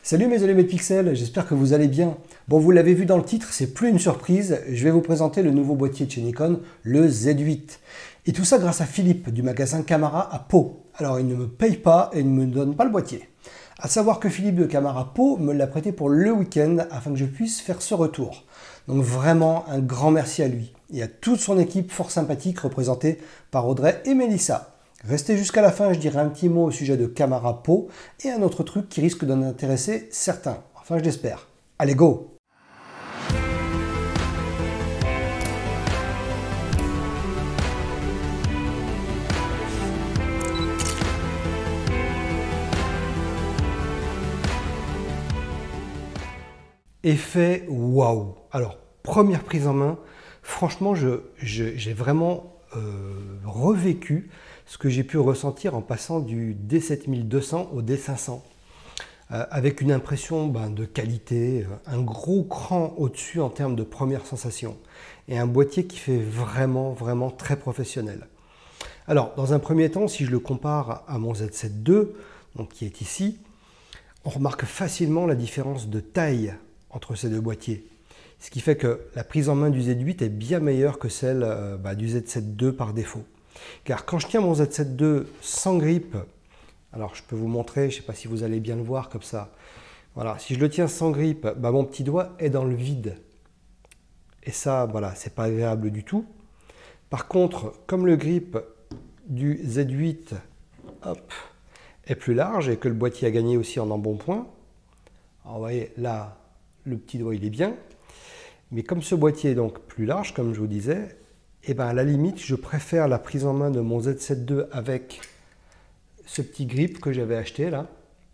Salut mes allumés de pixels, j'espère que vous allez bien. Bon, vous l'avez vu dans le titre, c'est plus une surprise, je vais vous présenter le nouveau boîtier de chez Nikon, le Z8. Et tout ça grâce à Philippe du magasin Camara à Pau. Alors il ne me paye pas et ne me donne pas le boîtier. À savoir que Philippe de Camara Pau me l'a prêté pour le week-end afin que je puisse faire ce retour. Donc vraiment un grand merci à lui et à toute son équipe fort sympathique représentée par Audrey et Mélissa. Restez jusqu'à la fin, je dirai un petit mot au sujet de Camara Pau et un autre truc qui risque d'en intéresser certains. Enfin, je l'espère. Allez, go! Effet waouh! Alors, première prise en main, franchement, j'ai vraiment revécu ce que j'ai pu ressentir en passant du D7200 au D500. Avec une impression de qualité, un gros cran au-dessus en termes de première sensation. Et un boîtier qui fait vraiment très professionnel. Alors, dans un premier temps, si je le compare à mon Z7 II, donc qui est ici, on remarque facilement la différence de taille entre ces deux boîtiers. Ce qui fait que la prise en main du Z8 est bien meilleure que celle du Z7 II par défaut. Car quand je tiens mon Z7 II sans grippe, alors je peux vous montrer, je ne sais pas si vous allez bien le voir comme ça. Voilà, si je le tiens sans grippe, mon petit doigt est dans le vide. Et ça, voilà, c'est pas agréable du tout. Par contre, comme le grip du Z8 est plus large et que le boîtier a gagné aussi en embonpoint, alors vous voyez là, le petit doigt il est bien. Mais comme ce boîtier est donc plus large, comme je vous disais, à la limite, je préfère la prise en main de mon Z7 II avec ce petit grip que j'avais acheté là.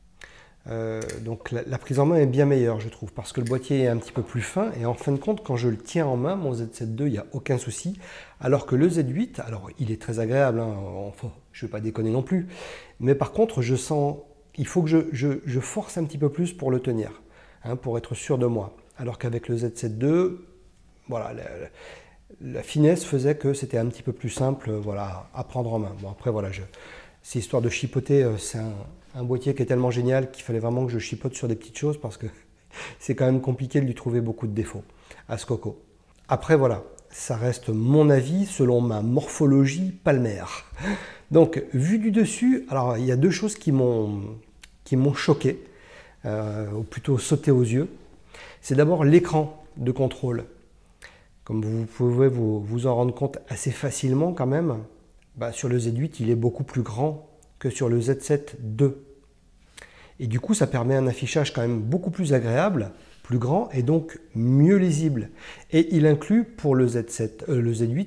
Donc la prise en main est bien meilleure, je trouve, parce que le boîtier est un petit peu plus fin. Et en fin de compte, quand je le tiens en main, mon Z7 II, il n'y a aucun souci. Alors que le Z8, alors il est très agréable, hein, je ne vais pas déconner non plus. Mais par contre, je sens, il faut que je force un petit peu plus pour le tenir, hein, pour être sûr de moi. Alors qu'avec le Z7 II, voilà, la finesse faisait que c'était un petit peu plus simple, voilà, à prendre en main. Bon, après, voilà, c'est histoire de chipoter. C'est un boîtier qui est tellement génial qu'il fallait vraiment que je chipote sur des petites choses parce que c'est quand même compliqué de lui trouver beaucoup de défauts à ce coco. Après, voilà, ça reste mon avis selon ma morphologie palmaire. Donc, vu du dessus, alors il y a deux choses qui m'ont choqué, ou plutôt sauté aux yeux. C'est d'abord l'écran de contrôle. Comme vous pouvez vous en rendre compte assez facilement quand même, sur le Z8, il est beaucoup plus grand que sur le Z7 II. Et du coup, ça permet un affichage quand même beaucoup plus agréable, plus grand et donc mieux lisible. Et il inclut pour le Z8,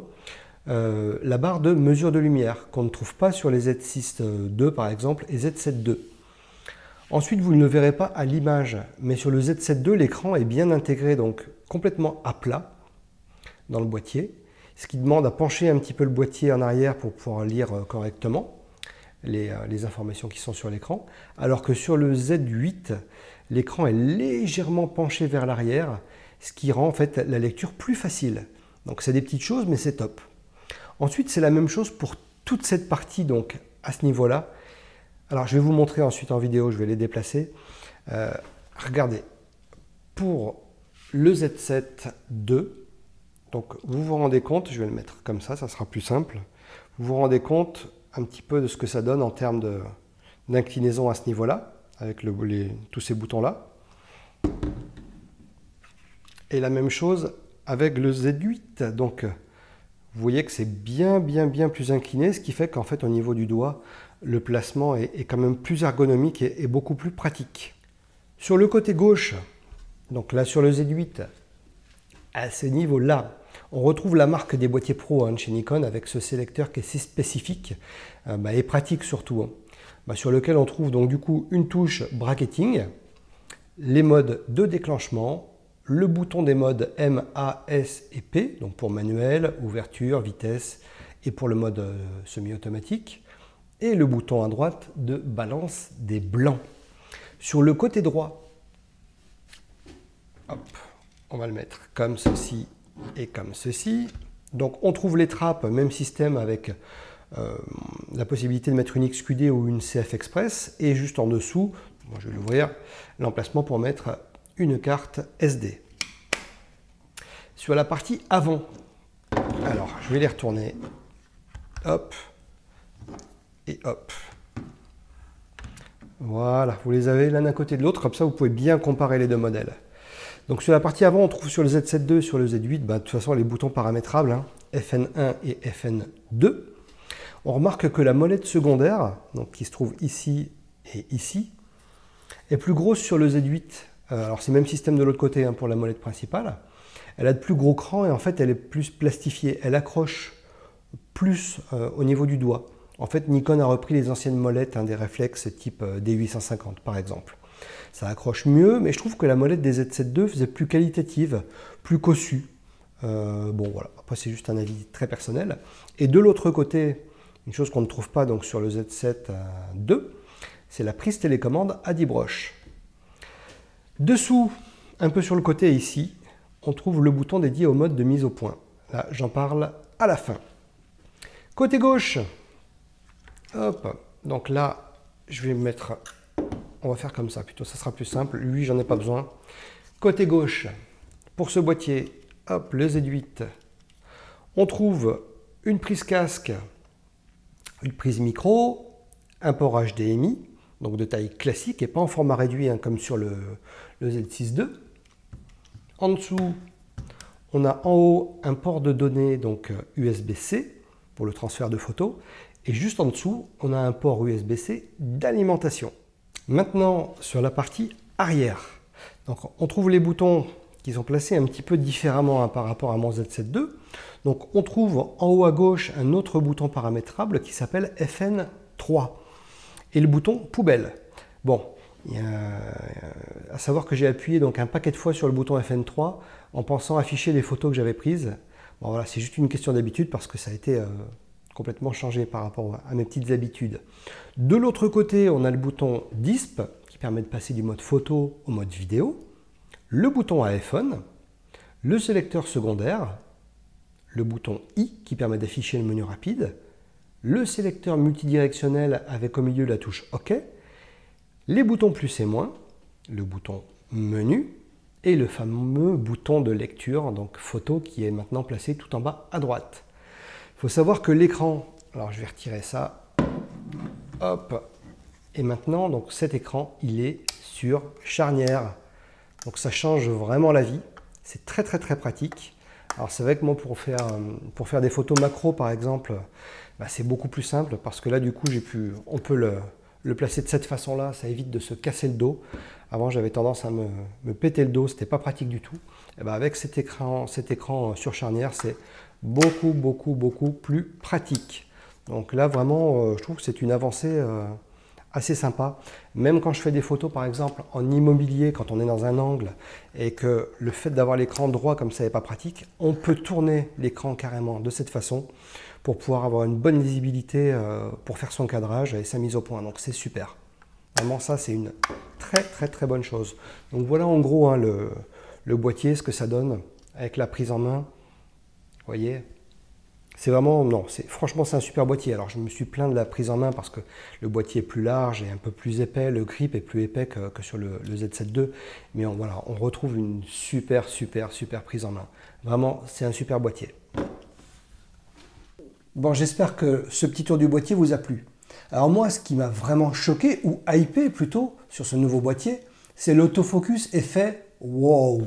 la barre de mesure de lumière qu'on ne trouve pas sur les Z6 II par exemple et Z7 II. Ensuite, vous ne le verrez pas à l'image, mais sur le Z7 II, l'écran est bien intégré, donc complètement à plat dans le boîtier, ce qui demande à pencher un petit peu le boîtier en arrière pour pouvoir lire correctement les informations qui sont sur l'écran, alors que sur le Z8, l'écran est légèrement penché vers l'arrière, ce qui rend en fait la lecture plus facile. Donc c'est des petites choses, mais c'est top. Ensuite, c'est la même chose pour toute cette partie, donc à ce niveau-là. Alors, je vais vous montrer ensuite en vidéo, je vais les déplacer. Regardez, pour le Z7 II, donc vous vous rendez compte, je vais le mettre comme ça sera plus simple. Vous vous rendez compte un petit peu de ce que ça donne en termes d'inclinaison à ce niveau-là, avec tous ces boutons-là. Et la même chose avec le Z8. Donc, vous voyez que c'est bien plus incliné, ce qui fait qu'en fait, au niveau du doigt, le placement est quand même plus ergonomique et beaucoup plus pratique. Sur le côté gauche, donc là sur le Z8, à ce niveau-là, on retrouve la marque des boîtiers pro de chez Nikon avec ce sélecteur qui est si spécifique et pratique surtout, sur lequel on trouve donc du coup une touche bracketing, les modes de déclenchement, le bouton des modes M, A, S et P, donc pour manuel, ouverture, vitesse et pour le mode semi-automatique, et le bouton à droite de balance des blancs. Sur le côté droit, on va le mettre comme ceci et comme ceci. Donc on trouve les trappes, même système avec la possibilité de mettre une XQD ou une CF Express, et juste en dessous, Moi, je vais l'ouvrir, l'emplacement pour mettre une carte SD. Sur la partie avant, alors je vais les retourner, hop, et hop. Voilà, vous les avez l'un à côté de l'autre, comme ça vous pouvez bien comparer les deux modèles. Donc sur la partie avant, on trouve sur le Z7 II et sur le Z8, de toute façon les boutons paramétrables, hein, FN1 et FN2. On remarque que la molette secondaire, donc qui se trouve ici et ici, est plus grosse sur le Z8. Alors c'est le même système de l'autre côté, hein, pour la molette principale. Elle a de plus gros crans et en fait elle est plus plastifiée. Elle accroche plus au niveau du doigt. En fait, Nikon a repris les anciennes molettes, hein, des réflexes type D850 par exemple. Ça accroche mieux, mais je trouve que la molette des Z7 II faisait plus qualitative, plus cossue. Bon voilà, après c'est juste un avis très personnel. Et de l'autre côté, une chose qu'on ne trouve pas donc sur le Z7 II, c'est la prise télécommande à 10 broches. Dessous, un peu sur le côté ici, on trouve le bouton dédié au mode de mise au point. Là, j'en parle à la fin. Côté gauche, hop, donc là, je vais mettre, on va faire comme ça plutôt, ça sera plus simple. Lui, j'en ai pas besoin. Côté gauche, pour ce boîtier, hop, le Z8, on trouve une prise casque, une prise micro, un port HDMI, donc de taille classique et pas en format réduit, hein, comme sur le Z6 II. En dessous, on a en haut un port de données, donc USB-C pour le transfert de photos. Et juste en dessous, on a un port USB-C d'alimentation. Maintenant, sur la partie arrière, donc on trouve les boutons qui sont placés un petit peu différemment, hein, par rapport à mon Z7 II. Donc on trouve en haut à gauche un autre bouton paramétrable qui s'appelle FN3 et le bouton poubelle. Bon, à savoir que j'ai appuyé donc un paquet de fois sur le bouton FN3 en pensant afficher les photos que j'avais prises. Bon voilà, c'est juste une question d'habitude parce que ça a été complètement changé par rapport à mes petites habitudes. De l'autre côté, on a le bouton DISP qui permet de passer du mode photo au mode vidéo, le bouton iPhone, le sélecteur secondaire, le bouton I qui permet d'afficher le menu rapide, le sélecteur multidirectionnel avec au milieu la touche OK, les boutons plus et moins, le bouton menu et le fameux bouton de lecture, donc photo, qui est maintenant placé tout en bas à droite. Il faut savoir que l'écran, alors je vais retirer ça, hop, et maintenant donc cet écran il est sur charnière, donc ça change vraiment la vie, c'est très pratique. Alors c'est vrai que moi pour faire des photos macro par exemple, c'est beaucoup plus simple parce que là du coup on peut le placer de cette façon là, ça évite de se casser le dos. Avant j'avais tendance à me péter le dos, c'était pas pratique du tout. Et avec cet écran sur charnière, c'est beaucoup plus pratique. Donc là vraiment je trouve que c'est une avancée assez sympa. Même quand je fais des photos par exemple en immobilier, quand on est dans un angle et que le fait d'avoir l'écran droit comme ça n'est pas pratique, on peut tourner l'écran carrément de cette façon pour pouvoir avoir une bonne visibilité pour faire son cadrage et sa mise au point. Donc c'est super. Vraiment ça c'est une très bonne chose. Donc voilà en gros, hein, le boîtier, ce que ça donne avec la prise en main. Vous voyez, c'est vraiment, non, franchement c'est un super boîtier. Alors je me suis plaint de la prise en main parce que le boîtier est plus large et un peu plus épais, le grip est plus épais que sur le Z7 II. Mais voilà, on retrouve une super prise en main. Vraiment, c'est un super boîtier. Bon, j'espère que ce petit tour du boîtier vous a plu. Alors moi, ce qui m'a vraiment choqué, ou hypé plutôt, sur ce nouveau boîtier, c'est l'autofocus effet wow.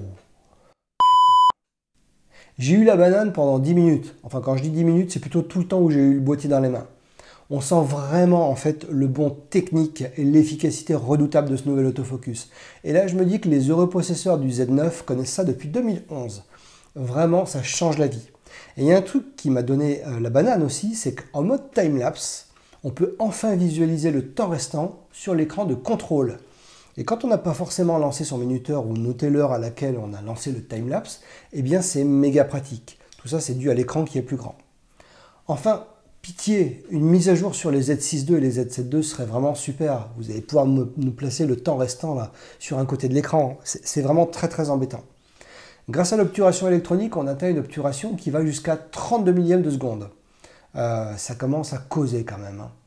J'ai eu la banane pendant 10 minutes. Enfin, quand je dis 10 minutes, c'est plutôt tout le temps où j'ai eu le boîtier dans les mains. On sent vraiment en fait le bon technique et l'efficacité redoutable de ce nouvel autofocus. Et là, je me dis que les heureux possesseurs du Z9 connaissent ça depuis 2011. Vraiment, ça change la vie. Et il y a un truc qui m'a donné la banane aussi, c'est qu'en mode time-lapse, on peut enfin visualiser le temps restant sur l'écran de contrôle. Et quand on n'a pas forcément lancé son minuteur ou noté l'heure à laquelle on a lancé le time-lapse, eh bien c'est méga pratique. Tout ça, c'est dû à l'écran qui est plus grand. Enfin, pitié, une mise à jour sur les Z6 II et les Z7 II serait vraiment super. Vous allez pouvoir nous placer le temps restant là, sur un côté de l'écran. C'est vraiment très embêtant. Grâce à l'obturation électronique, on atteint une obturation qui va jusqu'à 32 millièmes de seconde. Ça commence à causer quand même, hein.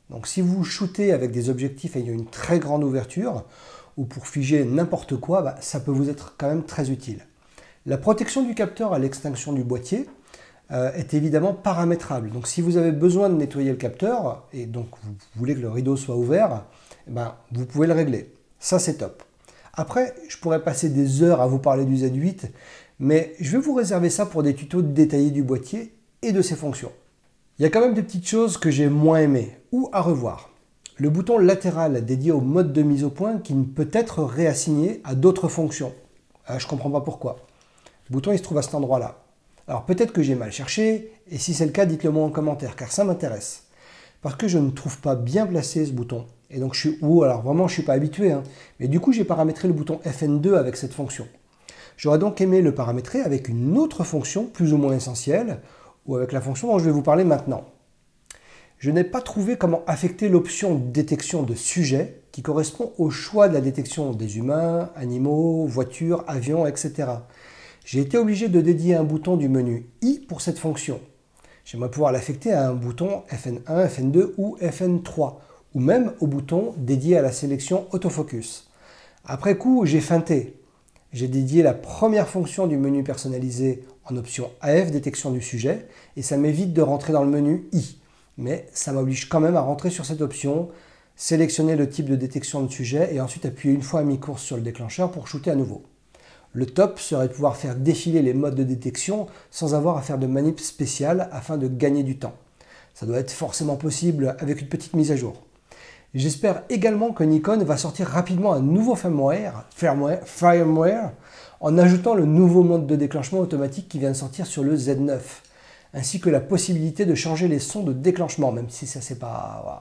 Donc si vous shootez avec des objectifs ayant une très grande ouverture, ou pour figer n'importe quoi, ça peut vous être quand même très utile. La protection du capteur à l'extinction du boîtier est évidemment paramétrable. Donc si vous avez besoin de nettoyer le capteur, et donc vous voulez que le rideau soit ouvert, vous pouvez le régler. Ça c'est top. Après, je pourrais passer des heures à vous parler du Z8, mais je vais vous réserver ça pour des tutos détaillés du boîtier et de ses fonctions. Il y a quand même des petites choses que j'ai moins aimées ou à revoir. Le bouton latéral dédié au mode de mise au point qui ne peut être réassigné à d'autres fonctions. Je ne comprends pas pourquoi. Le bouton il se trouve à cet endroit-là. Alors peut-être que j'ai mal cherché, et si c'est le cas, dites-le moi en commentaire, car ça m'intéresse. Parce que je ne trouve pas bien placé ce bouton. Et donc alors vraiment je ne suis pas habitué, mais du coup j'ai paramétré le bouton FN2 avec cette fonction. J'aurais donc aimé le paramétrer avec une autre fonction plus ou moins essentielle, ou avec la fonction dont je vais vous parler maintenant. Je n'ai pas trouvé comment affecter l'option détection de sujet qui correspond au choix de la détection des humains, animaux, voitures, avions, etc. J'ai été obligé de dédier un bouton du menu I pour cette fonction. J'aimerais pouvoir l'affecter à un bouton FN1, FN2 ou FN3, ou même au bouton dédié à la sélection autofocus. Après coup, j'ai feinté. J'ai dédié la première fonction du menu personnalisé en option AF, détection du sujet, et ça m'évite de rentrer dans le menu I. Mais ça m'oblige quand même à rentrer sur cette option, sélectionner le type de détection de sujet et ensuite appuyer une fois à mi-course sur le déclencheur pour shooter à nouveau. Le top serait de pouvoir faire défiler les modes de détection sans avoir à faire de manip spéciale afin de gagner du temps. Ça doit être forcément possible avec une petite mise à jour. J'espère également que Nikon va sortir rapidement un nouveau firmware en ajoutant le nouveau mode de déclenchement automatique qui vient de sortir sur le Z9, ainsi que la possibilité de changer les sons de déclenchement, même si ça c'est pas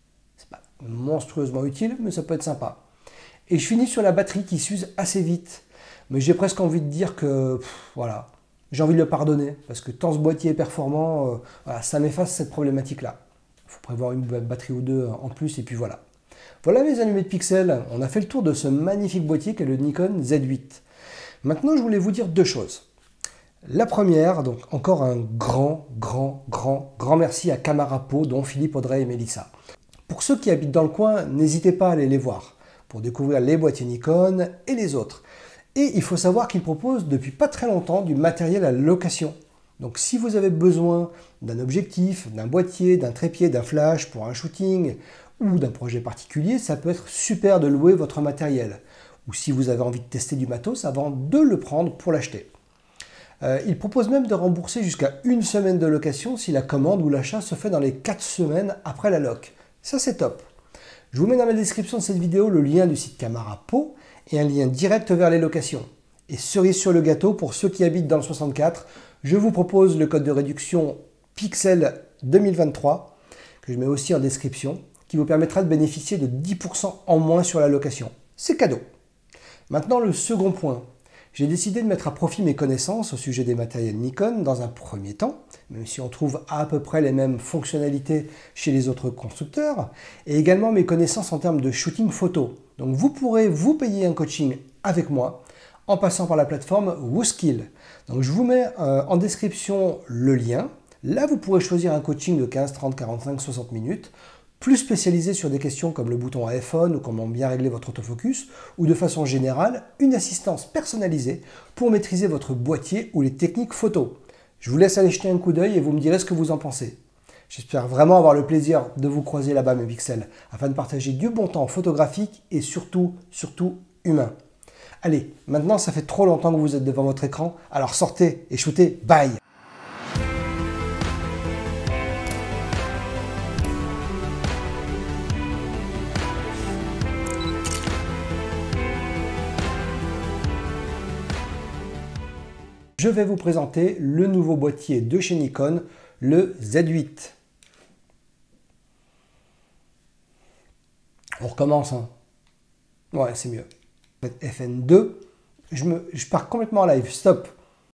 monstrueusement utile, mais ça peut être sympa. Et je finis sur la batterie qui s'use assez vite. Mais j'ai presque envie de dire que, voilà, j'ai envie de le pardonner, parce que tant ce boîtier est performant, ça m'efface cette problématique-là. Il faut prévoir une batterie ou deux en plus, et puis voilà. Voilà mes allumés de pixels, on a fait le tour de ce magnifique boîtier qu'est le Nikon Z8. Maintenant, je voulais vous dire deux choses. La première, donc encore un grand merci à Camarapo, dont Philippe, Audrey et Mélissa. Pour ceux qui habitent dans le coin, n'hésitez pas à aller les voir, pour découvrir les boîtiers Nikon et les autres. Et il faut savoir qu'ils proposent depuis pas très longtemps du matériel à location. Donc si vous avez besoin d'un objectif, d'un boîtier, d'un trépied, d'un flash pour un shooting ou d'un projet particulier, ça peut être super de louer votre matériel. Ou si vous avez envie de tester du matos avant de le prendre pour l'acheter. Ils proposent même de rembourser jusqu'à une semaine de location si la commande ou l'achat se fait dans les 4 semaines après la loc. Ça c'est top. Je vous mets dans la description de cette vidéo le lien du site Camarapo et un lien direct vers les locations. Et cerise sur le gâteau, pour ceux qui habitent dans le 64, je vous propose le code de réduction Pixel 2023, que je mets aussi en description, qui vous permettra de bénéficier de 10% en moins sur la location. C'est cadeau. Maintenant, le second point. J'ai décidé de mettre à profit mes connaissances au sujet des matériels Nikon dans un premier temps, même si on trouve à peu près les mêmes fonctionnalités chez les autres constructeurs, et également mes connaissances en termes de shooting photo. Donc vous pourrez vous payer un coaching avec moi en passant par la plateforme WooSkill. Donc je vous mets en description le lien. Là, vous pourrez choisir un coaching de 15, 30, 45, 60 minutes, plus spécialisé sur des questions comme le bouton iPhone ou comment bien régler votre autofocus, ou de façon générale, une assistance personnalisée pour maîtriser votre boîtier ou les techniques photo. Je vous laisse aller jeter un coup d'œil et vous me direz ce que vous en pensez. J'espère vraiment avoir le plaisir de vous croiser là-bas mes pixels, afin de partager du bon temps photographique et surtout humain. Allez, maintenant ça fait trop longtemps que vous êtes devant votre écran, alors sortez et shootez, bye! Je vais vous présenter le nouveau boîtier de chez Nikon, le Z8. On recommence, hein. Ouais, c'est mieux. FN2, je pars complètement en live, stop.